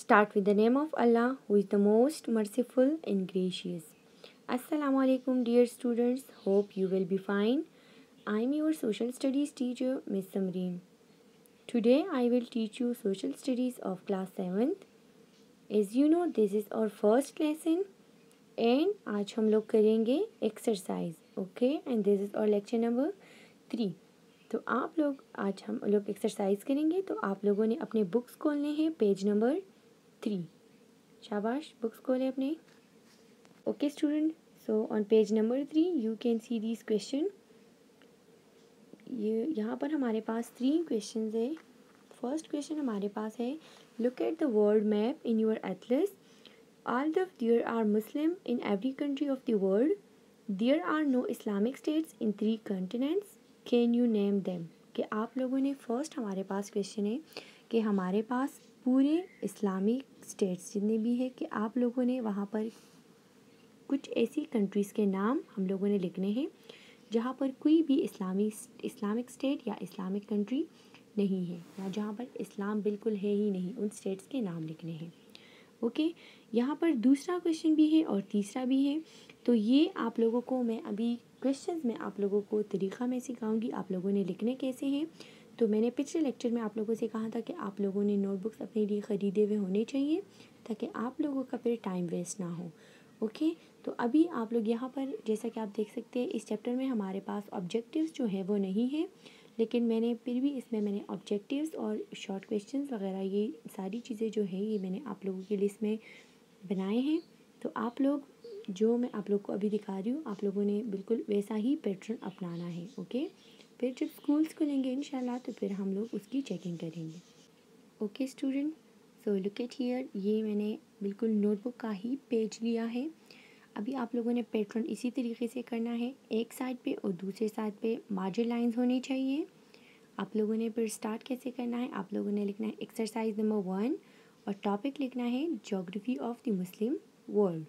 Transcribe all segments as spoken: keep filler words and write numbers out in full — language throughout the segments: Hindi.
Start with the name of Allah, who is the most merciful and gracious. Assalamu alaikum, dear students. Hope you will be fine. I am your social studies teacher, Miss Samreen. Today I will teach you social studies of class seventh. As you know, this is our first lesson and आज हम लोग करेंगे exercise. Okay, and this is our lecture number three. तो आप लोग आज हम लोग एक्सरसाइज करेंगे, तो आप लोगों ने अपने बुक्स खोलने हैं पेज नंबर थ्री. शाबाश, बुक्स खोले अपने. Okay student, so on page number three you can see this question. ये यहाँ पर हमारे पास थ्री क्वेश्चंस है. फर्स्ट क्वेश्चन हमारे पास है, look at the world map in your atlas. Although there are Muslim in every country of the world, there are no Islamic states in three continents. Can you name them? कि आप लोगों ने फर्स्ट हमारे पास क्वेश्चन है कि हमारे पास पूरे इस्लामिक स्टेट्स जितने भी है कि आप लोगों ने वहाँ पर कुछ ऐसी कंट्रीज़ के नाम हम लोगों ने लिखने हैं जहाँ पर कोई भी इस्लामी इस्लामिक स्टेट या इस्लामिक कंट्री नहीं है, या जहाँ पर इस्लाम बिल्कुल है ही नहीं, उन स्टेट्स के नाम लिखने हैं. ओके okay, यहाँ पर दूसरा क्वेश्चन भी है और तीसरा भी है. तो ये आप लोगों को मैं अभी क्वेश्चंस में आप लोगों को तरीक़ा मैं सिखाऊंगी आप लोगों ने लिखने कैसे हैं. तो मैंने पिछले लेक्चर में आप लोगों से कहा था कि आप लोगों ने नोटबुक्स अपने लिए ख़रीदे हुए होने चाहिए ताकि आप लोगों का फिर टाइम वेस्ट ना हो. ओके okay, तो अभी आप लोग यहाँ पर जैसा कि आप देख सकते हैं इस चैप्टर में हमारे पास ऑब्जेक्टिव्स जो है वो नहीं है, लेकिन मैंने फिर भी इसमें मैंने ऑब्जेक्टिव्स और शॉर्ट क्वेश्चंस वगैरह ये सारी चीज़ें जो है ये मैंने आप लोगों की लिस्ट में बनाए हैं. तो आप लोग जो मैं आप लोग को अभी दिखा रही हूँ आप लोगों ने बिल्कुल वैसा ही पैटर्न अपनाना है. ओके, फिर जब स्कूल्स खुलेंगे इंशाल्लाह तो फिर हम लोग उसकी चेकिंग करेंगे. Okay student, so look at here, ये मैंने बिल्कुल नोटबुक का ही पेज लिया है. अभी आप लोगों ने पैटर्न इसी तरीके से करना है, एक साइड पे और दूसरे साइड पे मार्जिन लाइंस होनी चाहिए. आप लोगों ने फिर स्टार्ट कैसे करना है, आप लोगों ने लिखना है एक्सरसाइज नंबर वन और टॉपिक लिखना है geography of the Muslim world.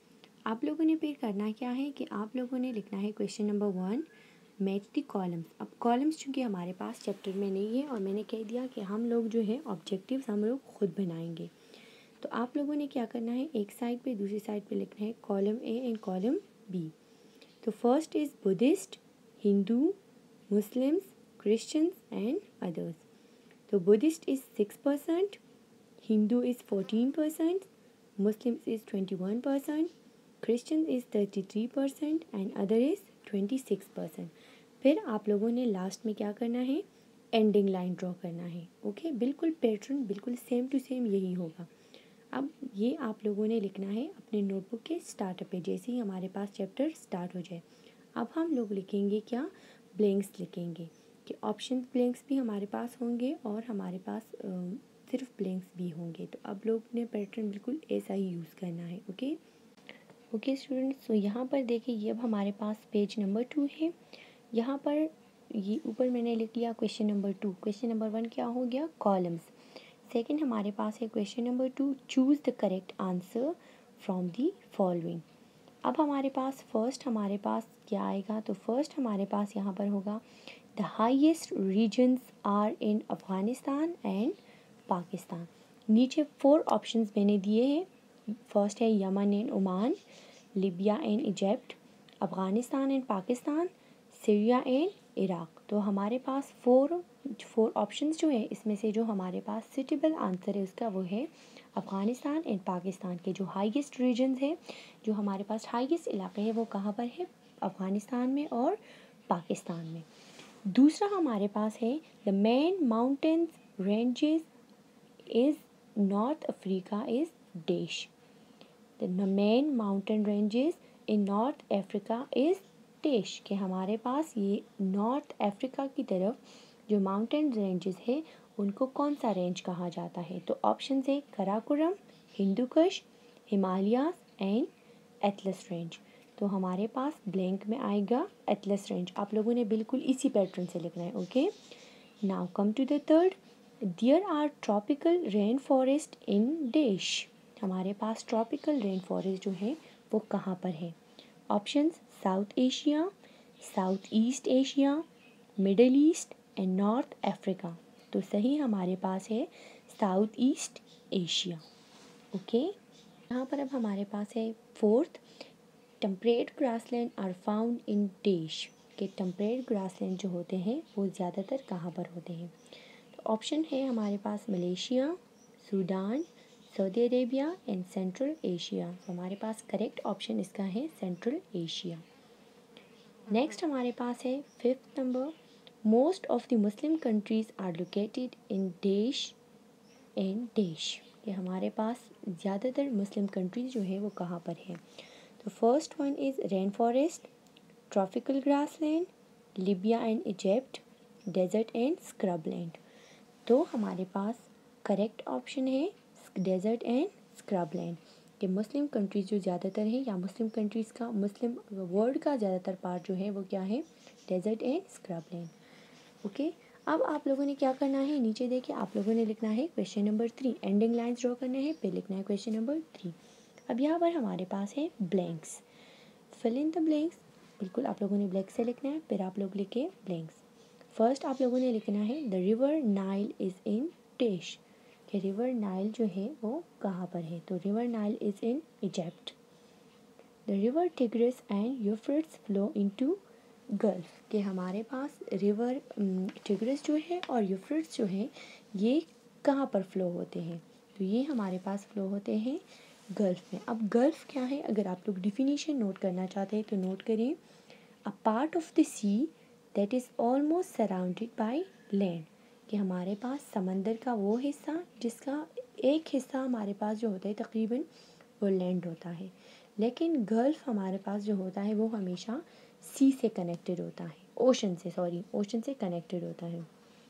आप लोगों ने फिर करना क्या है कि आप लोगों ने लिखना है question number one, match the columns. अब कॉलम्स चूँकि हमारे पास चैप्टर में नहीं है और मैंने कह दिया कि हम लोग जो है ऑब्जेक्टिव्स हम लोग खुद बनाएंगे. तो आप लोगों ने क्या करना है, एक साइड पे दूसरी साइड पे लिखना है column A and column B. तो first is Buddhist, Hindu, Muslims, Christians and others. तो Buddhist is six percent, Hindu is fourteen percent, Muslims is twenty one percent, Christian is thirty three percent and other is twenty six percent. फिर आप लोगों ने लास्ट में क्या करना है, एंडिंग लाइन ड्रॉ करना है. ओके, बिल्कुल पैटर्न बिल्कुल सेम टू सेम यही होगा. अब ये आप लोगों ने लिखना है अपने नोटबुक के स्टार्ट पे जैसे ही हमारे पास चैप्टर स्टार्ट हो जाए. अब हम लोग लिखेंगे क्या, ब्लैंक्स लिखेंगे कि ऑप्शन ब्लैंक्स भी हमारे पास होंगे और हमारे पास आ, सिर्फ ब्लैंक्स भी होंगे. तो अब लोग ने पैटर्न बिल्कुल ऐसा ही यूज़ करना है. ओके ओके स्टूडेंट्स, तो यहाँ पर देखिए ये अब हमारे पास पेज नंबर टू है. यहाँ पर ये ऊपर मैंने लिख लिया question number two. Question number one क्या हो गया, कॉलम्स. सेकेंड हमारे पास है question number two, choose the correct answer from the following. अब हमारे पास फर्स्ट हमारे पास क्या आएगा, तो फर्स्ट हमारे पास यहाँ पर होगा the highest regions are in Afghanistan and Pakistan. नीचे फोर ऑप्शंस मैंने दिए हैं. फर्स्ट है Yemen and Oman, Libya and Egypt, Afghanistan and Pakistan, Syria and Iraq. तो हमारे पास फोर फोर ऑप्शंस जो है इसमें से जो हमारे पास सिटेबल आंसर है उसका वो है अफ़गानिस्तान एंड पाकिस्तान के जो हाईएस्ट रीजन्स है, जो हमारे पास हाईएस्ट इलाके हैं वो कहाँ पर है, अफ़गानिस्तान में और पाकिस्तान में. दूसरा हमारे पास है the main mountains ranges is North Africa is dash. The main mountain ranges in North Africa is dash. के हमारे पास ये नॉर्थ अफ्रीका की तरफ जो माउंटेन रेंजेस है उनको कौन सा रेंज कहा जाता है. तो ऑप्शन है Karakoram, Hindu Kush, Himalayas and atlas range. तो हमारे पास ब्लैंक में आएगा एटलस रेंज. आप लोगों ने बिल्कुल इसी पैटर्न से लिखना है. Okay, now come to the third, there are tropical rain forest in dash. हमारे पास ट्रॉपिकल रेन फॉरेस्ट जो है वो कहाँ पर है. Options South Asia, South East Asia, Middle East and North Africa. तो सही हमारे पास है साउथ ईस्ट एशिया. ओके, यहाँ पर अब हमारे पास है fourth, temperate grassland are found in देश, के टेम्परेट ग्रासलैंड जो होते हैं वो ज़्यादातर कहाँ पर होते हैं। तो ऑप्शन है हमारे पास Malaysia, Sudan, Saudi Arabia and Central Asia. तो हमारे पास करेक्ट ऑप्शन इसका है सेंट्रल एशिया। नेक्स्ट हमारे पास है fifth number, most of the Muslim countries are located in देश एंड देश, कि हमारे पास ज़्यादातर मुस्लिम कंट्रीज जो है वो कहाँ पर है। तो first one is rain forest, tropical grassland, Libya and Egypt, desert and scrubland. तो हमारे पास करेक्ट ऑप्शन है डेजर्ट एंड स्क्रबलैंड, कि मुस्लिम कंट्रीज जो ज़्यादातर है या मुस्लिम कंट्रीज़ का मुस्लिम वर्ल्ड का ज़्यादातर पार्ट जो है वो क्या है, डेजर्ट एंड स्क्रबलैंड। ओके, अब आप लोगों ने क्या करना है, नीचे देखिए आप लोगों ने लिखना है question number three, ending lines draw करना है, फिर लिखना है क्वेश्चन नंबर थ्री। अब यहाँ पर हमारे पास है blanks, fill in the blanks, बिल्कुल आप लोगों ने ब्लैंक से लिखना है, फिर आप लोग लिखे ब्लैंक्स। फर्स्ट आप लोगों ने लिखना है the river Nile is in देश, कि रिवर नाइल जो है वो कहाँ पर है। तो river Nile is in Egypt. The river Tigris and Euphrates flow into gulf, के हमारे पास रिवर टिग्रिस जो है और यूफ्रेट्स जो है ये कहाँ पर फ्लो होते हैं। तो ये हमारे पास फ्लो होते हैं गल्फ में। अब गल्फ क्या है, अगर आप लोग डिफिनीशन नोट करना चाहते हैं तो नोट करें, a part of the sea that is almost surrounded by land, कि हमारे पास समंदर का वो हिस्सा जिसका एक हिस्सा हमारे पास जो होता है तकरीबन वो लैंड होता है, लेकिन गल्फ हमारे पास जो होता है वो हमेशा सी से कनेक्टेड होता है, ओशन से, सॉरी ओशन से कनेक्टेड होता है।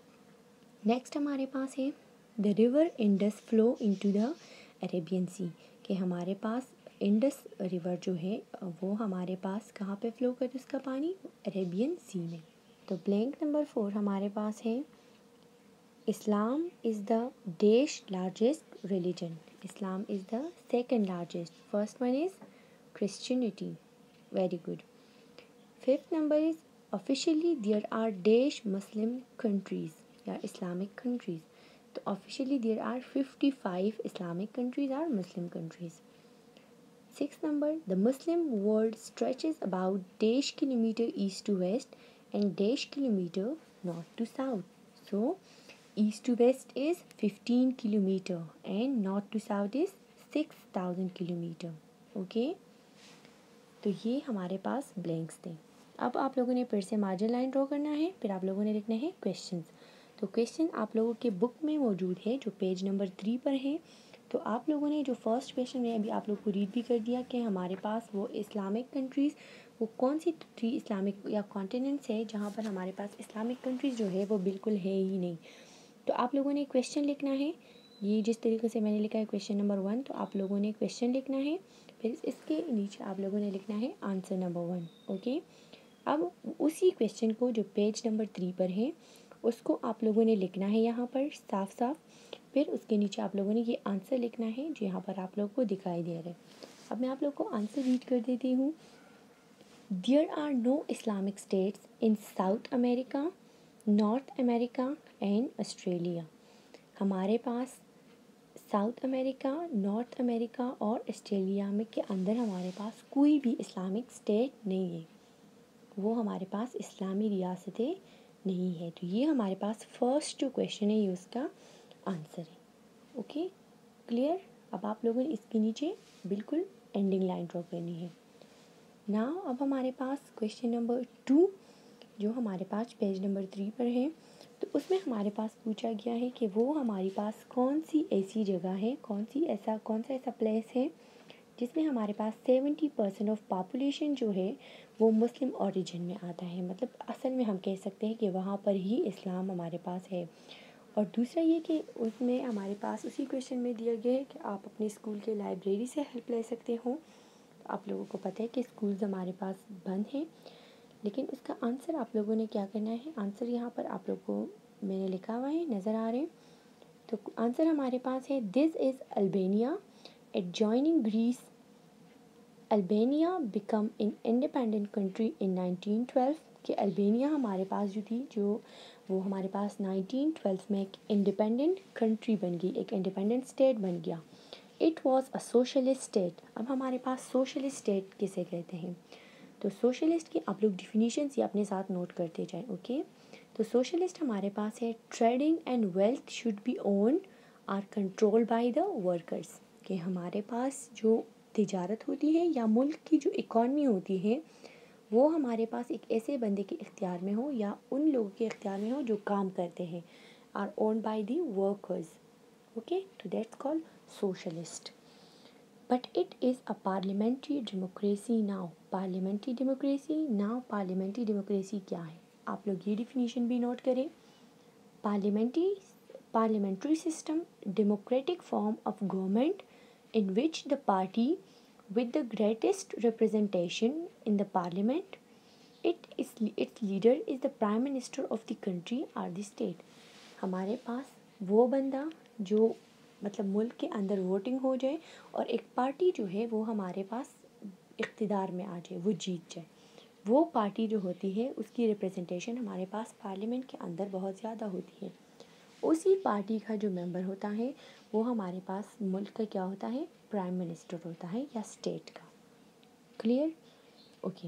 नेक्स्ट हमारे पास है the river Indus flow into the Arabian sea, कि हमारे पास इंडस रिवर जो है वो हमारे पास कहाँ पे फ्लो करता है उसका पानी, अरेबियन सी में। तो ब्लैंक नंबर फोर हमारे पास है इस्लाम इज़ द देश largest religion, Islam is the second largest, first one is Christianity, very good. Fifth number is officially there are देश मुस्लिम कंट्रीज़ या इस्लामिक कंट्रीज़, तो officially there are fifty five Islamic countries are Muslim countries. Sixth number, the Muslim world stretches about dash kilometer east to west and dash kilometer north to south. So, east to west is fifteen kilometer and north to south is six thousand kilometer. Okay? तो ये हमारे पास ब्लैंक्स थे। अब आप लोगों ने फिर से मार्जिन लाइन ड्रॉ करना है, फिर आप लोगों ने लिखना है क्वेश्चंस। तो क्वेश्चन आप लोगों के बुक में मौजूद है जो पेज नंबर थ्री पर है। तो आप लोगों ने जो फर्स्ट क्वेश्चन में अभी आप लोग को रीड भी कर दिया कि हमारे पास वो इस्लामिक कंट्रीज़ वो कौन सी थ्री इस्लामिक या कॉन्टिनेंट्स है जहाँ पर हमारे पास इस्लामिक कंट्रीज़ जो है वो बिल्कुल है ही नहीं। तो आप लोगों ने क्वेश्चन लिखना है, ये जिस तरीके से मैंने लिखा है क्वेश्चन नंबर वन, तो आप लोगों ने क्वेश्चन लिखना है, फिर इसके नीचे आप लोगों ने लिखना है आंसर नंबर वन। ओके, अब उसी क्वेश्चन को जो पेज नंबर थ्री पर है उसको आप लोगों ने लिखना है यहाँ पर साफ साफ, फिर उसके नीचे आप लोगों ने ये आंसर लिखना है जो यहाँ पर आप लोग को दिखाई दे रहा है। अब मैं आप लोग को आंसर रीड कर देती हूँ। There are no Islamic states in South America, North America and Australia. हमारे पास साउथ अमेरिका, नॉर्थ अमेरिका और ऑस्ट्रेलिया में के अंदर हमारे पास कोई भी इस्लामिक स्टेट नहीं है, वो हमारे पास इस्लामी रियासतें नहीं है। तो ये हमारे पास फर्स्ट जो क्वेश्चन है ये उसका आंसर है। Okay, clear. अब आप लोगों ने इसके नीचे बिल्कुल एंडिंग लाइन ड्रॉ करनी है। नाउ अब हमारे पास क्वेश्चन नंबर टू जो हमारे पास पेज नंबर थ्री पर है, तो उसमें हमारे पास पूछा गया है कि वो हमारे पास कौन सी ऐसी जगह है, कौन सी ऐसा कौन सा ऐसा प्लेस है जिसमें हमारे पास सेवेंटी परसेंट ऑफ पॉपुलेशन जो है वो मुस्लिम ओरिजिन में आता है, मतलब असल में हम कह सकते हैं कि वहाँ पर ही इस्लाम हमारे पास है। और दूसरा ये कि उसमें हमारे पास उसी क्वेश्चन में दिया गया है कि आप अपने स्कूल के लाइब्रेरी से हेल्प ले सकते हो। तो आप लोगों को पता है कि स्कूल्स हमारे पास बंद हैं, लेकिन उसका आंसर आप लोगों ने क्या करना है, आंसर यहाँ पर आप लोग को मैंने लिखा हुआ है, नज़र आ रहे हैं। तो आंसर हमारे पास है this is Albania adjoining Greece. Albania become in independent country in nineteen twelve, कि अल्बानिया हमारे पास जो थी जो वो हमारे पास नाइनटीन ट्वेल्व में एक इंडिपेंडेंट कंट्री बन गई, एक इंडिपेंडेंट स्टेट बन गया। It was a socialist state. अब हमारे पास सोशलिस्ट स्टेट किसे कहते हैं, तो सोशलिस्ट की आप लोग डिफिनीशंस ये अपने साथ नोट करते जाएं। ओके, तो सोशलिस्ट हमारे पास है trading and wealth should be own or control by the workers, कि हमारे पास जो तिजारत होती है या मुल्क की जो इकॉनमी होती है वो हमारे पास एक ऐसे बंदे के इख्तियार में हो या उन लोगों के इख्तियार में हो जो काम करते हैं, are own by the workers. Okay, तो that's called socialist. But it is a parliamentary democracy now. Parliamentary democracy now, parliamentary democracy क्या है, आप लोग ये डिफिनीशन भी नोट करें। Parliamentary parliamentary system, democratic form of government in which the party with the greatest representation in the parliament, it is its leader is the prime minister of the country or the state। हमारे पास वो बंदा जो मतलब मुल्क के अंदर वोटिंग हो जाए और एक पार्टी जो है वो हमारे पास इख्तिदार में आ जाए, वो जीत जाए, वो पार्टी जो होती है उसकी रिप्रेजेंटेशन हमारे पास पार्लियामेंट के अंदर बहुत ज़्यादा होती है। उसी पार्टी का जो मेंबर होता है वो हमारे पास मुल्क का क्या होता है, प्राइम मिनिस्टर होता है या स्टेट का। Clear? Okay,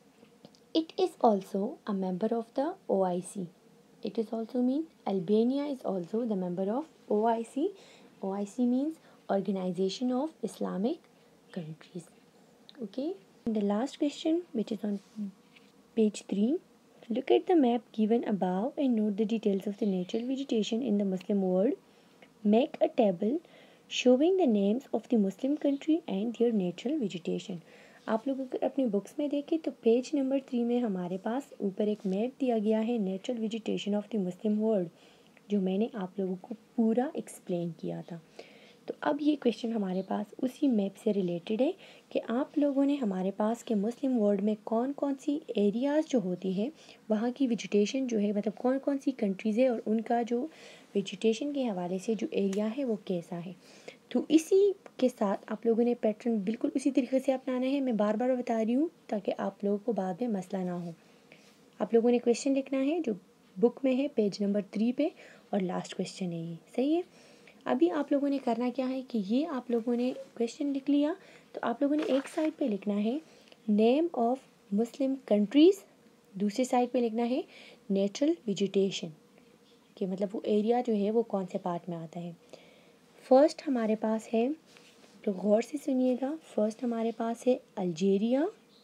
it is also a member of the O I C. It is also mean Albania is also the member of O I C. O I C means organisation of Islamic countries. Okay, the last question which is on page three. Look at the map given above and note the details of the natural vegetation in the Muslim world. Make a table showing the names of the Muslim country and their natural vegetation. आप लोग अगर अपनी बुक्स में देखें तो पेज नंबर थ्री में हमारे पास ऊपर एक मैप दिया गया है natural vegetation of the Muslim world, जो मैंने आप लोगों को पूरा एक्सप्लेन किया था। तो अब ये क्वेश्चन हमारे पास उसी मैप से रिलेटेड है कि आप लोगों ने हमारे पास के मुस्लिम वर्ल्ड में कौन कौन सी एरियाज़ जो होती हैं वहाँ की वेजिटेशन जो है, मतलब कौन कौन सी कंट्रीज़ है और उनका जो वेजिटेशन के हवाले से जो एरिया है वो कैसा है। तो इसी के साथ आप लोगों ने पैटर्न बिल्कुल उसी तरीके से अपनाना है। मैं बार बार बता रही हूँ ताकि आप लोगों को बाद में मसला ना हो। आप लोगों ने क्वेश्चन लिखना है जो बुक में है पेज नंबर थ्री पे, और लास्ट क्वेश्चन है ये, सही है। अभी आप लोगों ने करना क्या है कि ये आप लोगों ने क्वेश्चन लिख लिया तो आप लोगों ने एक साइड पे लिखना है नेम ऑफ मुस्लिम कंट्रीज़, दूसरी साइड पे लिखना है नेचुरल वेजिटेशन, कि मतलब वो एरिया जो है वो कौन से पार्ट में आता है। फर्स्ट हमारे पास है, तो गौर से सुनिएगा, फर्स्ट हमारे पास है Algeria,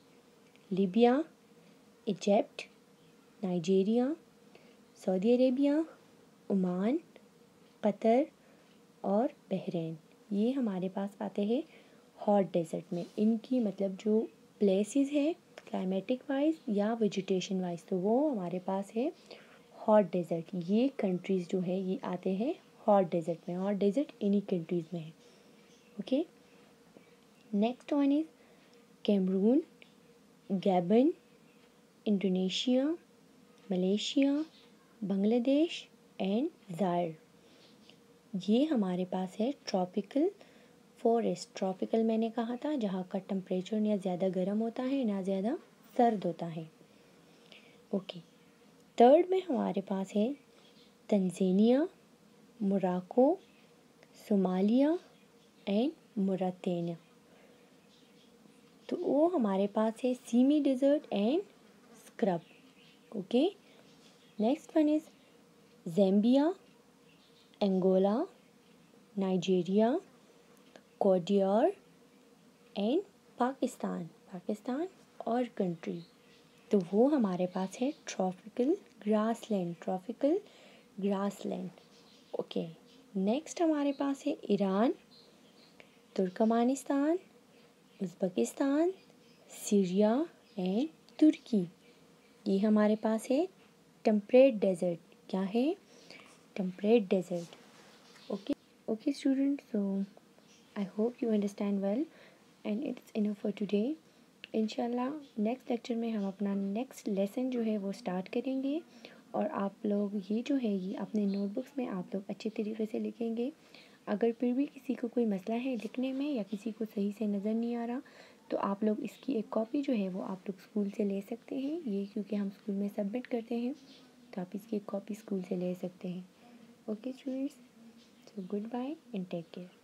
Libya, Egypt, Nigeria, Saudi Arabia, Oman, Qatar और बहरीन। ये हमारे पास आते हैं हॉट डेजर्ट में। इनकी मतलब जो प्लेसेस है क्लाइमेटिक वाइज या वेजिटेशन वाइज तो वो हमारे पास है हॉट डेजर्ट। ये कंट्रीज़ जो है ये आते हैं हॉट डेजर्ट में, हॉट डेजर्ट इन्हीं कंट्रीज़ में है। Okay, next one is Cameroon, Gabon, Indonesia, Malaysia, Bangladesh and Zaire. ये हमारे पास है ट्रॉपिकल फॉरेस्ट। ट्रॉपिकल मैंने कहा था जहाँ का टेम्परेचर ना ज़्यादा गर्म होता है ना ज़्यादा सर्द होता है। ओके, थर्ड में हमारे पास है Tanzania, Morocco, Somalia and Mauritania. तो वो हमारे पास है semi desert and scrub. Okay, next one is Zambia, Angola, Nigeria, Cote d'Ivoire and Pakistan. Pakistan और कंट्री तो वो हमारे पास है tropical grassland, tropical grassland. Okay, next हमारे पास है Iran, Turkmenistan, Uzbekistan, Syria and Turkey. ये हमारे पास है टेम्परेट डेजर्ट। क्या है? Temperate desert. Okay okay student, so I hope you understand well and it's enough for today. इंशाल्लाह नेक्स्ट लेक्चर में हम अपना नेक्स्ट लेसन जो है वो स्टार्ट करेंगे और आप लोग ये जो है ये अपने नोटबुक्स में आप लोग अच्छे तरीके से लिखेंगे। अगर फिर भी किसी को कोई मसला है लिखने में या किसी को सही से नज़र नहीं आ रहा तो आप लोग इसकी एक कॉपी जो है वो आप लोग स्कूल से ले सकते हैं। ये क्योंकि हम स्कूल में सबमिट करते हैं तो आप इसकी एक कॉपी स्कूल से ले सकते हैं। Okay students, so goodbye and take care.